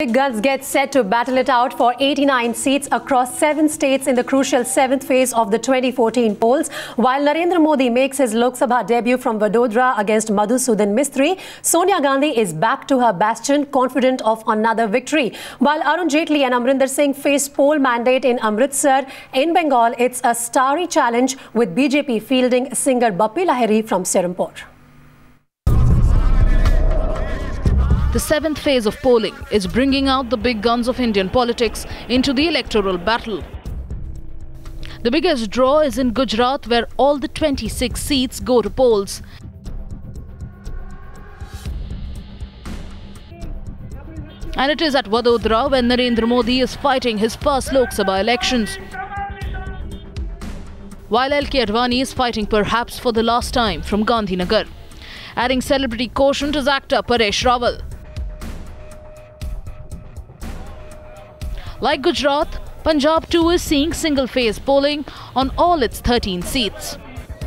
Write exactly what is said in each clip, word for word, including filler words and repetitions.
Guns get set to battle it out for eighty-nine seats across seven states in the crucial seventh phase of the twenty fourteen polls. While Narendra Modi makes his Lok Sabha debut from Vadodara against Madhusudan Mistry, Sonia Gandhi is back to her bastion, confident of another victory. While Arun Jaitley and Amrinder Singh face poll mandate in Amritsar, in Bengal, it's a starry challenge with B J P fielding singer Bappi Lahiri from Serampore. The seventh phase of polling is bringing out the big guns of Indian politics into the electoral battle. The biggest draw is in Gujarat, where all the twenty-six seats go to polls. And it is at Vadodara when Narendra Modi is fighting his first Lok Sabha elections, while L K Advani is fighting perhaps for the last time from Gandhinagar. Adding celebrity quotient is actor Paresh Rawal. Like Gujarat, Punjab too is seeing single-phase polling on all its thirteen seats.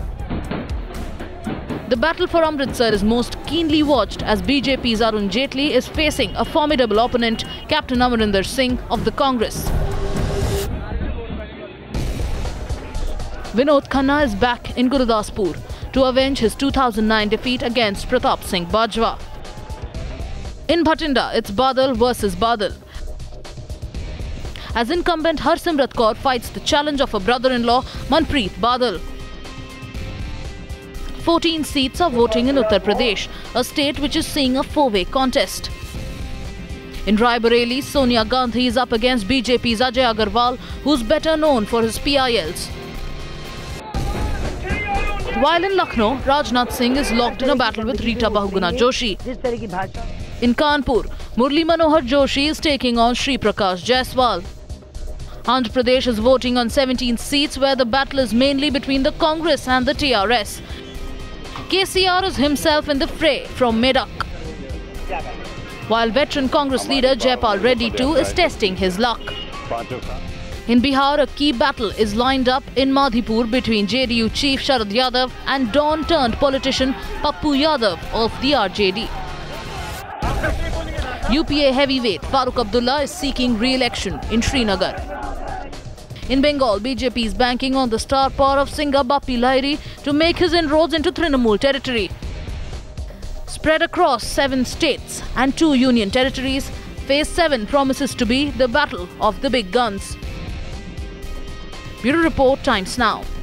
The battle for Amritsar is most keenly watched as B J P's Arun Jaitley is facing a formidable opponent, Captain Amarinder Singh of the Congress. Vinod Khanna is back in Gurdaspur to avenge his two thousand nine defeat against Pratap Singh Bajwa. In Bhatinda, it's Badal versus Badal, as incumbent Harsimrat Kaur fights the challenge of her brother-in-law Manpreet Badal. fourteen seats are voting in Uttar Pradesh, a state which is seeing a four-way contest. In Raebareli, Sonia Gandhi is up against B J P's Ajay Agarwal, who's better known for his P I Ls. While in Lucknow, Rajnath Singh is locked in a battle with Rita Bahuguna Joshi. In Kanpur, Murli Manohar Joshi is taking on Sri Prakash Jaiswal. Andhra Pradesh is voting on seventeen seats, where the battle is mainly between the Congress and the T R S. K C R is himself in the fray from Medak, while veteran Congress leader Jaipal Reddy too is testing his luck. In Bihar, a key battle is lined up in Madhipur between J D U chief Sharad Yadav and Dawn-turned-politician Pappu Yadav of the R J D. U P A heavyweight Farooq Abdullah is seeking re-election in Srinagar. In Bengal, B J P is banking on the star power of singer Bappi Lahiri to make his inroads into Trinamool territory. Spread across seven states and two union territories, Phase seven promises to be the battle of the big guns. Bureau Report, Times Now.